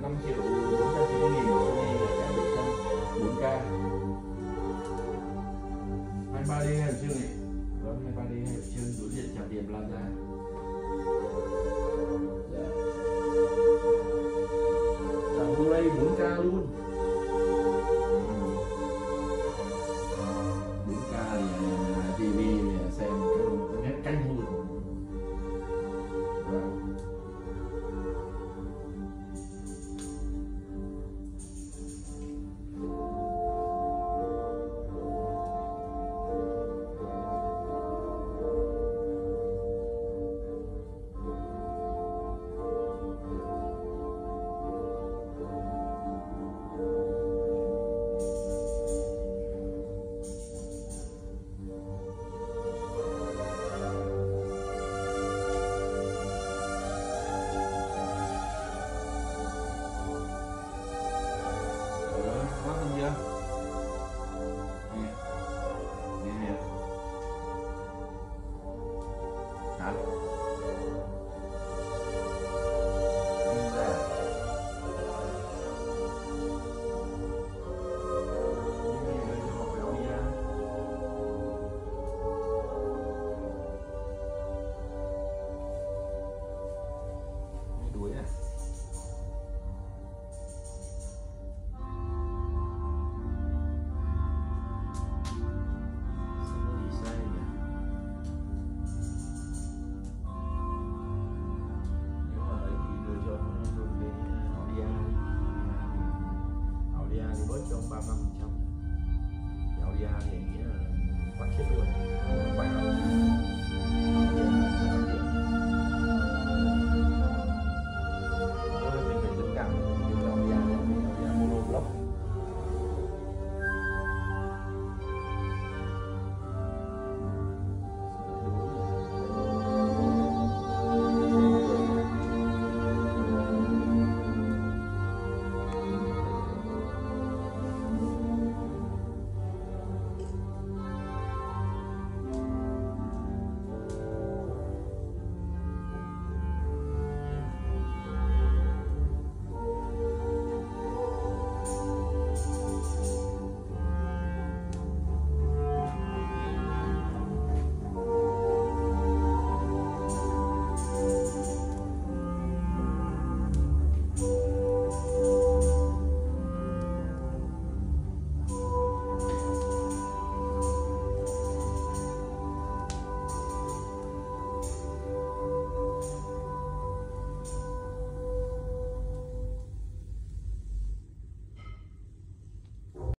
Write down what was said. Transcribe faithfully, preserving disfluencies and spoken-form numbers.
năm triệu bốn trăm chín mươi nghìn của Sony là cái bảy trăm bốn K. hai ba D hay là chương này? Vâng, hai ba D hay là chương đối diện Tràng Tiền Plaza. Dạ. Là Blu-ray bốn K luôn. bốn K thì ti vi xem cái nét canh hơn. Vâng. ba mươi lăm phần trăm. Audio thì nghĩa là bắt chước